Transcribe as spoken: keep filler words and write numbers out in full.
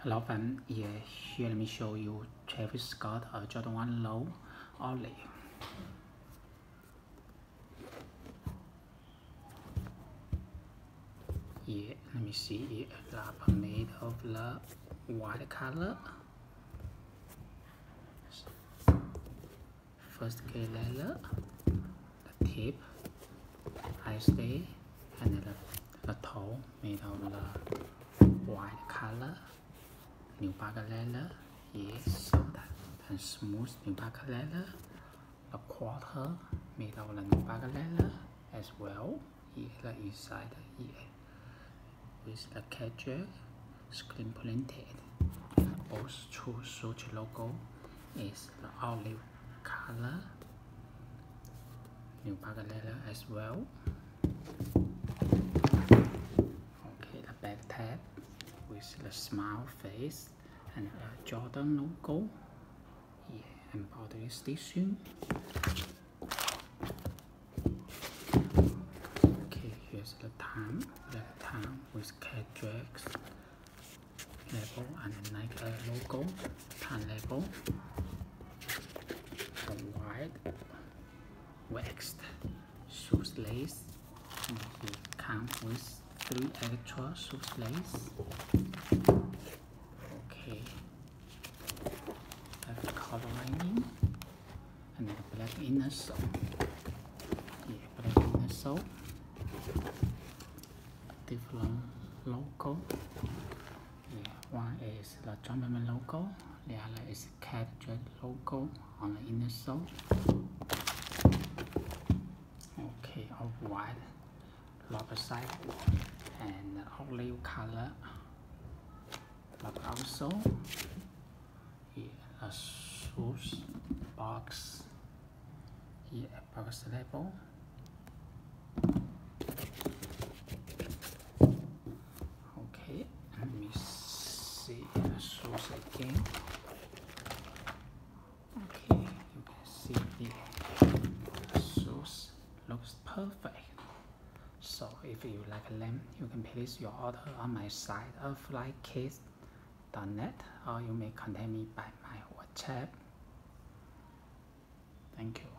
Hello fam, yeah, here let me show you Travis Scott uh, Jordan one low olive. Yeah, let me see it. Wrapper made of the white color. First K layer, the tip, I stay, and the, the toe made of the white color. New back layer, yes, so that and smooth new back layer. The quarter made of the new back layer as well. Here the inside, here with the Cactus Jack screen printed. Both true Swoosh logo is the olive color. New back layer as well. Okay, the back tab with the smile face and a Jordan logo. Yeah, embroidery stitching. Okay, here's the time, the time with Cactus Jack's label and the Nike logo, time label. The white waxed shoes lace. And it comes with three extra shoes lace. Okay, the color lining and then the black inner sole. Yeah, black inner sole. Different logo. Yeah, one is the Jumpman logo, the other is Cactus Jack logo on the inner sole. Okay, of white rubber side and olive color. But also, yeah, a Swoosh box. Yeah, box label. Okay, let me see the Swoosh again. Okay, you can see the Swoosh looks perfect. So if you like them, you can place your order on my site of fly kids dot net, or you may contact me by my WhatsApp. Thank you.